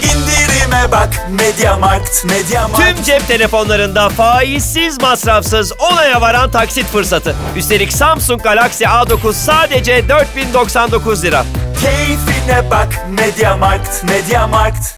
İndirime bak MediaMarkt, MediaMarkt. Tüm cep telefonlarında faizsiz, masrafsız 10 aya varan taksit fırsatı. Üstelik Samsung Galaxy A9 sadece 4099 lira. Keyfine bak MediaMarkt, MediaMarkt.